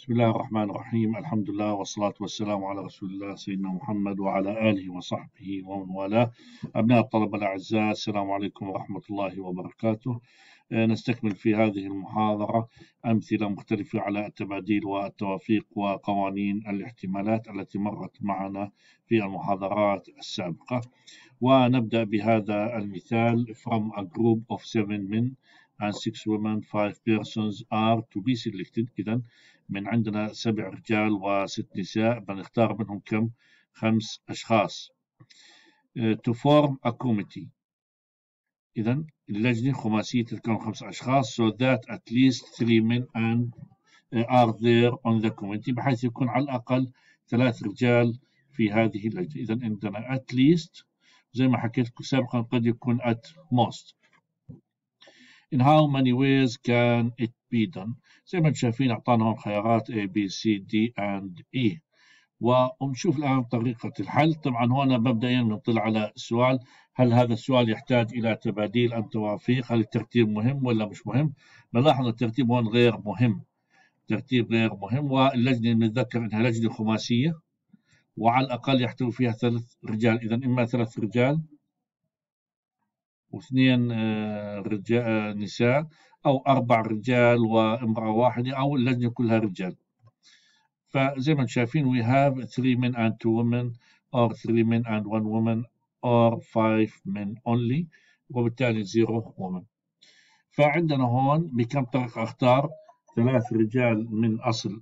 بسم الله الرحمن الرحيم. الحمد لله والصلاة والسلام على رسول الله سيدنا محمد وعلى آله وصحبه ومن والاه. أبناء الطلبة الأعزاء، السلام عليكم ورحمة الله وبركاته. نستكمل في هذه المحاضرة أمثلة مختلفة على التباديل والتوافيق وقوانين الاحتمالات التي مرت معنا في المحاضرات السابقة. ونبدأ بهذا المثال: From a group of 7 men and 6 women, 5 persons are to be selected. إذن من عندنا 7 رجال و6 نساء، بنختار منهم كم؟ 5 أشخاص. To form a committee. إذن اللجنة خماسية تكون 5 أشخاص. So that at least 3 men and are there on the committee، بحيث يكون على الأقل 3 رجال في هذه اللجنة. إذن عندنا at least زي ما حكيت لكم سابقا قد يكون at most. In how many ways can it be done؟ زي ما انتم شايفين أعطانا هون خيارات A, B, C, D and E. ونشوف الآن طريقة الحل. طبعا هنا مبدئيا نطلع على السؤال: هل هذا السؤال يحتاج إلى تباديل أم توافيق؟ هل الترتيب مهم ولا مش مهم؟ نلاحظ الترتيب هون غير مهم، ترتيب غير مهم. واللجنة نتذكر أنها لجنة خماسية وعلى الأقل يحتوي فيها 3 رجال. إذا إما 3 رجال واثنين رجال نساء، أو 4 رجال وامرأة واحدة، أو اللجنة كلها رجال. فزي ما انتم شايفين we have 3 men and 2 women or 3 men and 1 woman or 5 men only، وبالتالي 0 women. فعندنا هون بكم طريقة أختار 3 رجال من أصل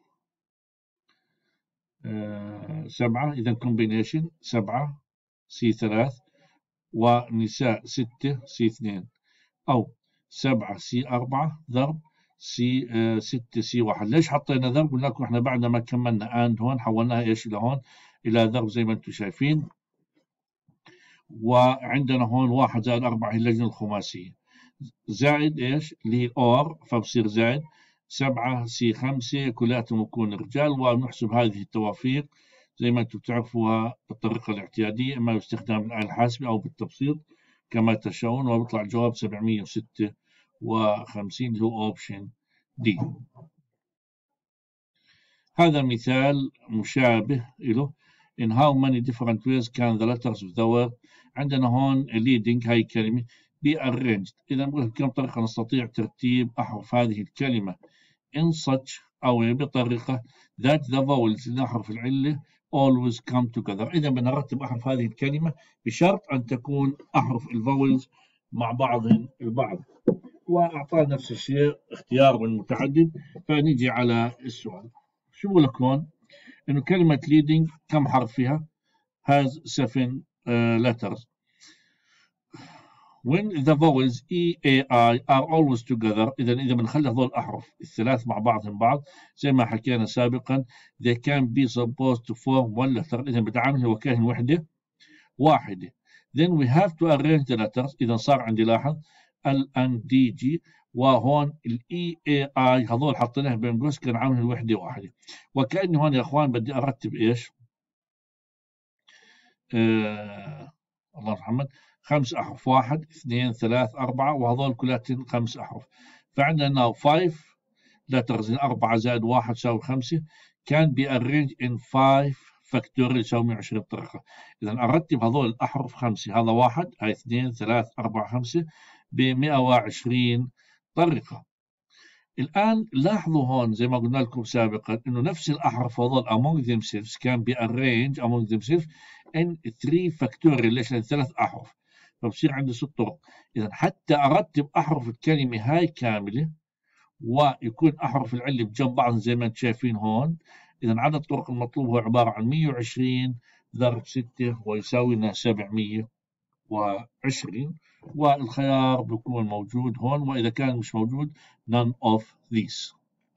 7. إذا combination 7 C3 ونساء 6 C2، أو 7 C4 ضرب سي 6 سي 1. ليش حطينا ضرب؟ قلنا لكم احنا بعد ما كملنا اند هون حولناها ايش لهون الى ضرب زي ما انتم شايفين. وعندنا هون 1 زائد 4 هي اللجنه الخماسيه، زائد ايش اللي هي اور، فبصير زائد 7 سي 5 كلياتهم يكون رجال. ونحسب هذه التوافيق زي ما انتم بتعرفوها بالطريقه الاعتياديه، اما باستخدام الآلة الحاسبه او بالتبسيط كما تشاءون، وبيطلع الجواب 756 اللي هو اوبشن دي. هذا مثال مشابه له. In how many different ways can the letters of the word؟ عندنا هون leading هاي الكلمة be arranged. إذا نقول بكم طريقة نستطيع ترتيب أحرف هذه الكلمة in such أو بطريقة that the vowels أحرف العلة always come together. إذا بنرتب أحرف هذه الكلمة بشرط أن تكون أحرف الفاولز مع بعضهم البعض. وأعطانا نفس الشيء اختيار من متعدد. فنيجي على السؤال. شو بقول لك هون؟ إنه كلمة leading كم حرف فيها؟ has 7 letters. When the vowels E, A, I are always together، إذا بنخلي هذول الأحرف الثلاث مع بعضهم بعض زي ما حكينا سابقا they can be supposed to form one letter. إذا بتعامل وكأن وحدة واحدة. Then we have to arrange the letters. إذا صار عندي لاحظ L N D G، وهون ال E A I هذول حطيناه بين قوس كان عامل الوحدة واحدة. وكأني هون يا إخوان بدي أرتب إيش؟ الله محمد 5 أحرف، 1 2 3 4، وهذول كلاتهم 5 أحرف. فعندنا 5 letters، 4 زائد 1 يساوي 5 can be arranged in 5 فاكتوريال يساوي 120 طريقة. إذا أرتب هذول الأحرف 5، هذا 1 هاي 2 3 4 5 ب 120 طريقة. الآن لاحظوا هون زي ما قلنا لكم سابقا إنه نفس الأحرف هذول among themselves can be arranged among themselves in 3 فاكتوريال. ليش؟ لأن 3 أحرف، فبصير عندي 6 طرق. إذا حتى أرتب أحرف الكلمة هاي كاملة ويكون أحرف العلة بجنب بعض زي ما انتم شايفين هون، إذا عدد الطرق المطلوب هو عبارة عن 120 ضرب 6 ويساوي لنا 720. والخيار بيكون موجود هون، وإذا كان مش موجود none of these.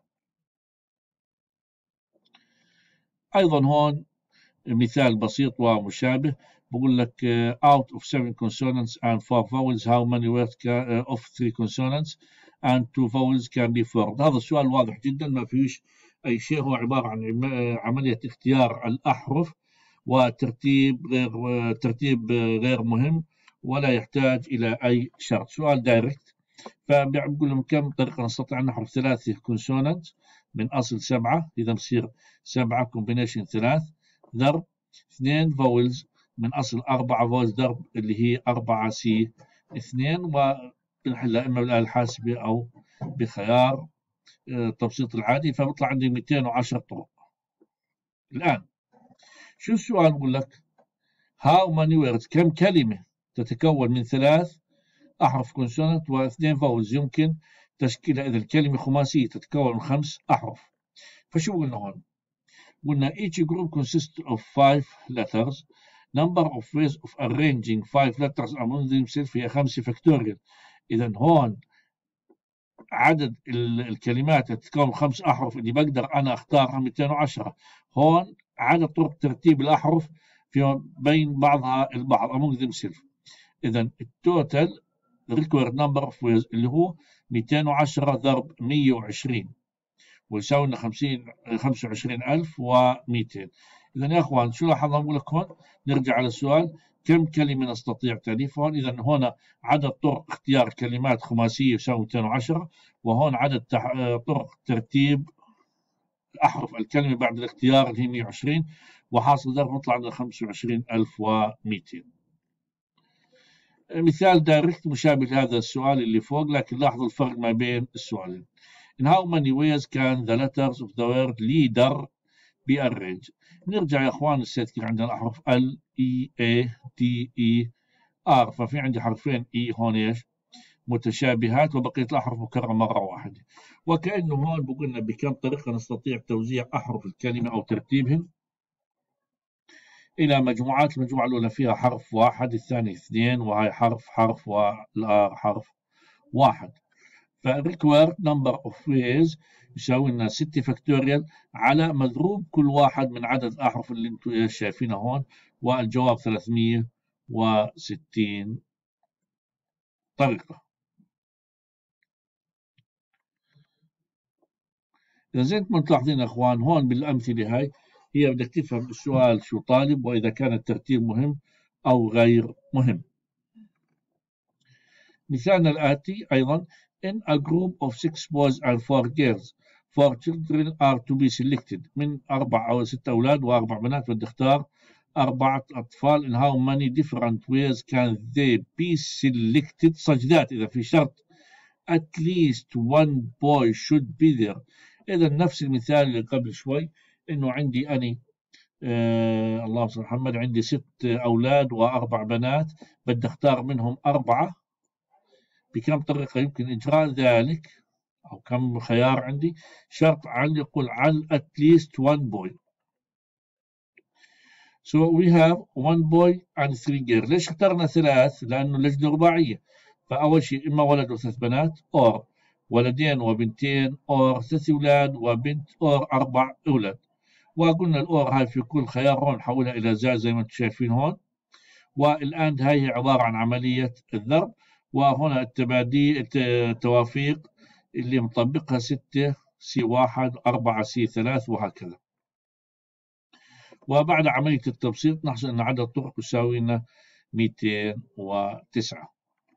أيضا هون مثال بسيط ومشابه، بقول لك out of 7 consonants and 4 vowels how many words of 3 consonants and 2 vowels can be formed. هذا السؤال واضح جدا ما فيش أي شيء، هو عبارة عن عملية اختيار الأحرف وترتيب غير مهم ولا يحتاج إلى أي شرط. سؤال دايركت. فبقول لهم كم طريقة نستطيع أن نحرف 3 consonants من أصل 7، إذا بصير 7 كومبينيشن 3 ضرب 2 فاولز من أصل 4 فاولز ضرب اللي هي 4 سي 2، وبنحلها إما بالآلة الحاسبة أو بخيار التبسيط العادي، فبطلع عندي 210 طرق. الآن شو السؤال؟ بقول لك how many words، كم كلمة تتكون من 3 أحرف كونسونانت و2 فاولز يمكن تشكيلها إذا الكلمة خماسية تتكون من 5 أحرف. فشو قلنا هون؟ قلنا each group consists of 5 letters. number of ways of arranging 5 letters among themselves هي 5 فاكتوريال. إذا هون عدد الكلمات تتكون من 5 أحرف اللي بقدر أنا أختارها 210. هون عدد طرق ترتيب الأحرف في بين بعضها البعض among themselves. إذا التوتال required number of ways اللي هو 210 ضرب 120 ويساوي لنا 25200. إذا يا أخوان شو لاحظنا؟ نقول لك هون نرجع على السؤال كم كلمة نستطيع تأليفها. إذا هنا عدد طرق اختيار كلمات خماسية يساوي 210، وهون عدد طرق ترتيب أحرف الكلمة بعد الاختيار اللي هي 120، وحاصل ضرب نطلع عندنا 25200. مثال دايركت مشابه لهذا السؤال اللي فوق، لكن لاحظوا الفرق ما بين السؤالين. In how many ways can the letters of the word leader be arranged؟ نرجع يا اخوان السيت عندنا الاحرف ال اي اي دي اي ار، ففي عندي حرفين اي هون ايش متشابهات، وبقيه الاحرف مكرره مره واحده. وكانه هون بقولنا بكم طريقه نستطيع توزيع احرف الكلمه او ترتيبهم الى مجموعات. المجموعه الاولى فيها حرف واحد، الثاني 2، وهي حرف والار حرف واحد. فrequired number of ways يساوي لنا 6 فاكتوريال على مضروب كل واحد من عدد الأحرف اللي انتم شايفينها هون، والجواب 360 طريقة. إذا زي ما انتم ملاحظين يا أخوان هون بالأمثلة هاي هي بدك تفهم السؤال شو طالب، وإذا كان الترتيب مهم أو غير مهم. مثالنا الآتي أيضا in a group of 6 boys and 4 girls 4 children are to be selected. من 4 أو 6 أولاد و4 بنات بدي اختار 4 أطفال. in how many different ways can they be selected such that إذا في شرط at least one boy should be there. إذا نفس المثال اللي قبل شوي، إنه عندي أنا اللهم صل على محمد عندي 6 أولاد و4 بنات، بدي اختار منهم 4. بكم طريقة يمكن إجراء ذلك أو كم خيار عندي؟ شرط عندي يقول على at least one boy. So we have one boy and 3 girls. ليش اخترنا 3؟ لأنه لجنة رباعية، فأول شيء إما ولد و3 بنات، أو ولدين وبنتين، أو 3 أولاد وبنت، أو 4 أولاد. وقلنا الأور هاي في كل خيار هون نحولها إلى زي ما أنتم شايفين هون. والآن هاي هي عبارة عن عملية الضرب، وهنا التوافيق اللي مطبقها 6 سي 1 4 سي 3 وهكذا. وبعد عملية التبسيط نحصل أن عدد الطرق يساوي لنا 209.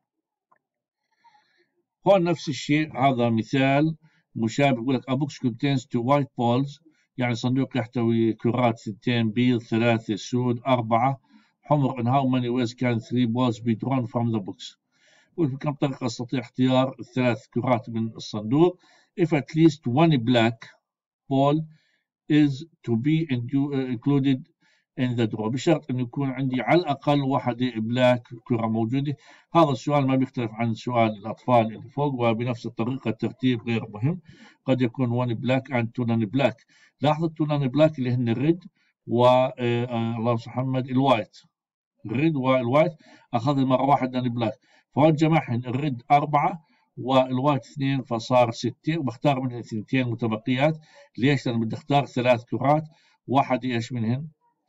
هون نفس الشيء، هذا مثال مشابه، يقول لك a box contains 2 white balls، يعني صندوق يحتوي كرات 2 بيض 3 سود 4 حمر. in how many ways can 3 balls be drawn from the box؟ وبكم طريقة أستطيع اختيار 3 كرات من الصندوق. if at least one black ball is to be included in the draw، بشرط أن يكون عندي على الأقل واحدة بلاك كرة موجودة. هذا السؤال ما بيختلف عن سؤال الأطفال اللي فوق، وبنفس الطريقة الترتيب غير مهم. قد يكون 1 black and 2 non black. لاحظوا 2 non black اللي هن الريد اللهم صل محمد الوايت. الريد والوايت أخذ مرة واحد non black، فهون جمعهن الريد 4 والوايت 2 فصار 6، وبختار منهن 2 متبقيات. ليش؟ لأن بدي اختار 3 كرات، واحد ايش منهن؟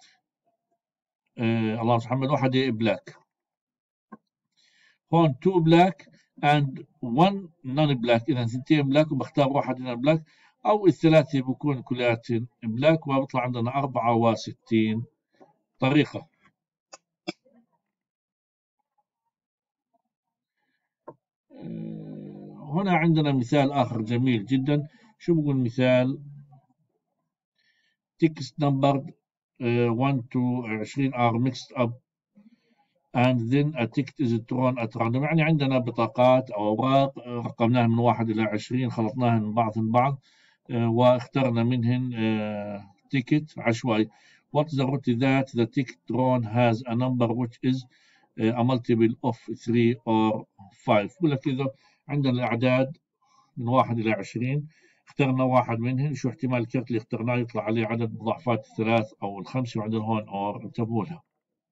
اللهم صل محمد واحدة بلاك. هون 2 بلاك and 1 non black، إذا 2 بلاك وبختار واحد non بلاك، أو الثلاثة بكون كلياتهم بلاك، وبطلع عندنا 64 طريقة. هنا عندنا مثال آخر جميل جدا. شو بقول مثال؟ text numbered 1 to 20 are mixed up and then a ticket is drawn at random. يعني عندنا بطاقات أو أوراق رقمناها من 1 إلى 20، خلطناها من بعض واخترنا منهن تيكت عشوائي. What is the route that the ticket drawn has a number which is a multiple of 3 or 5. بقول لك إذا عندنا الأعداد من 1 إلى 20، اخترنا واحد منهن، شو احتمال الكرت اللي اخترناه يطلع عليه عدد مضاعفات الثلاث أو الخمسة، وعندنا هون أور انتبهوا لها.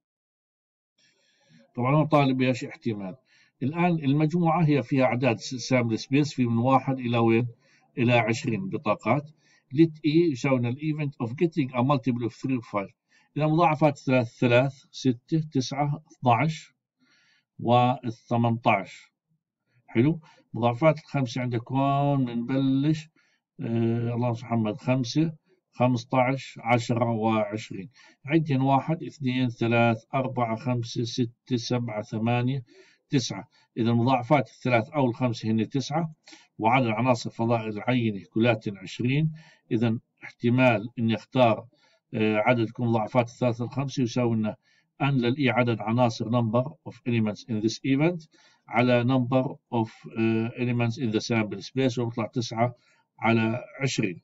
طبعا هو طالب ايش احتمال. الآن المجموعة هي فيها أعداد سامبل سبيس في من 1 إلى وين؟ إلى 20 بطاقات. let E يساوي الإيفنت of getting a multiple of 3 و 5. إذا مضاعفات 3 6 9 12 و 18. حلو. مضاعفات الخمسة عندك هون بنبلش اللهم صل محمد 5 15 10 و20. عندنا 1 2 3 4 5 6 7 8 9. إذا مضاعفات الثلاث أو الخمسة هن 9، وعدد عناصر فضاء العينة كلاتن 20. إذا احتمال إني أختار عدد يكون مضاعفات الثلاث والخمسة يساوي لنا أن للإي عدد عناصر number of elements in this event على number of elements in the sample space، وبيطلع 9 على 20.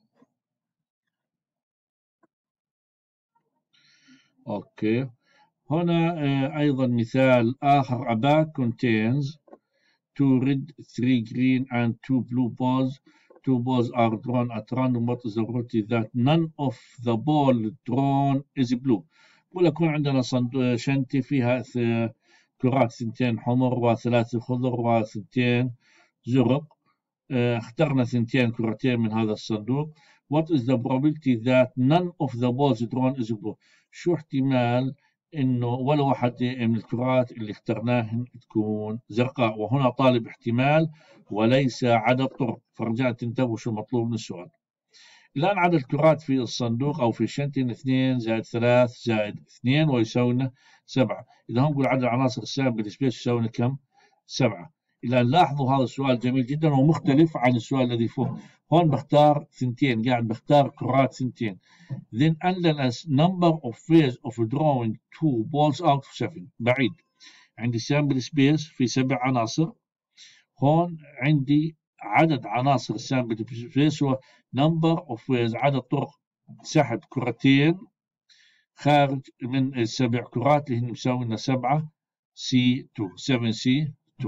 أوكي. هنا أيضا مثال آخر. A bag contains 2 red 3 green and 2 blue balls. 2 balls are drawn at random. What is the probability that none of the ball drawn is blue. بقول لك هون عندنا شنطة فيها كرات 2 حمر و3 خضر و2 زرق. اخترنا 2 كرتين من هذا الصندوق. What is the probability that none of the balls drawn is blue. شو احتمال انه ولا واحدة من الكرات اللي اخترناهن تكون زرقاء. وهنا طالب احتمال وليس عدد طرق، فرجاء تنتبهوا شو المطلوب من السؤال. الآن عدد الكرات في الصندوق أو في الشنطة 2 زائد 3 زائد 2 ويساوي لنا 7. إذا هم نقول عدد عناصر السامبل سبيس يساوي لنا كم؟ 7. الآن لاحظوا هذا السؤال جميل جدا ومختلف عن السؤال الذي فوق. هون بختار 2، قاعد بختار كرات 2. Then endless number of ways of drawing 2 balls out of 7. بعيد. عندي sample space في 7 عناصر. هون عندي عدد عناصر السامبل سبيس هو number of ways عدد طرق سحب كرتين خارج من السبع كرات اللي هن مساوي لنا 7 C2 7 C2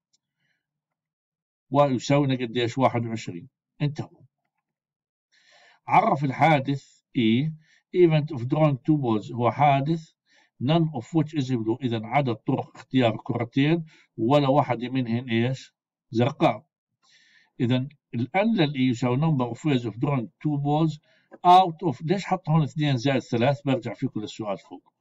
ويساوي لنا قديش 21. انتهوا. عرف الحادث E event of drawing 2 balls هو حادث none of which is blue. إذا عدد طرق اختيار كرتين ولا واحدة منهن إيش؟ زرقاء. إذا الأن للإي يساوي number of ways of drawing 2 balls out of. ليش حط هون 2 زائد 3؟ برجع فيكم للسؤال فوق.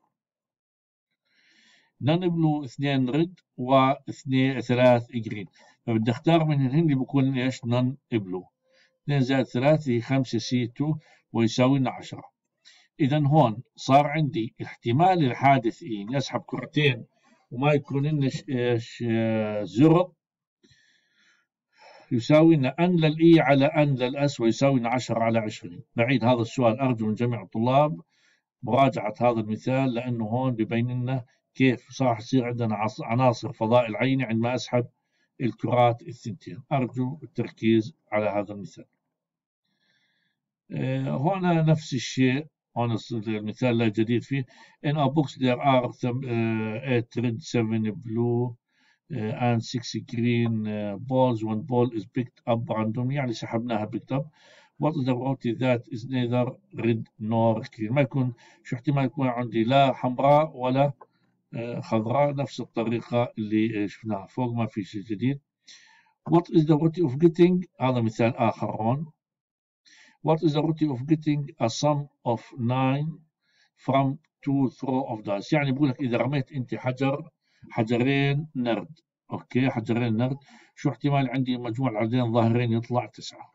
none blue 2 ريد و2 3 جرين، فبدي اختار من هن اللي بكون ايش؟ none blue. 2 زائد 3 هي 5 C2 ويساوي لنا 10. إذا هون صار عندي احتمال الحادث إني أسحب كرتين وما يكون لنا ايش زرق يساوي لنا أن للإي على أن للأس ويساوي لنا 10 على 20. بعيد هذا السؤال. أرجو من جميع الطلاب مراجعة هذا المثال لأنه هون ببين لنا كيف صار يصير عندنا عناصر فضاء العيني عندما أسحب الكرات الثنتين. أرجو التركيز على هذا المثال. هنا نفس الشيء. هون المثال لا جديد فيه. In a box there are 8 red 7 blue and 6 green balls. One ball is picked up randomly يعني سحبناها picked up. What is the probability that is neither red nor green. ما يكون شو احتمال يكون عندي لا حمراء ولا خضراء. نفس الطريقة اللي شفناها فوق، ما في شيء جديد. What is the probability of getting. هذا مثال آخر هون. What is the probability of getting a sum of 9 from 2 throw of dice. يعني بقول لك إذا رميت أنت حجرين نرد. أوكي حجرين نرد، شو احتمال عندي مجموع العددين ظاهرين يطلع 9.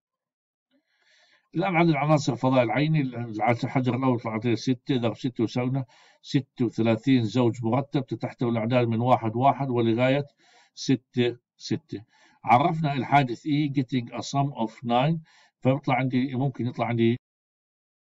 الآن عدد عناصر فضاء العيني. الحجر الأول طلع 6 ضرب 6 يساوي لنا 36 زوج مرتب تحتوي الأعداد من 1 1 ولغاية 6 6. عرفنا الحادث E getting a sum of 9، فيطلع عندي ممكن يطلع عندي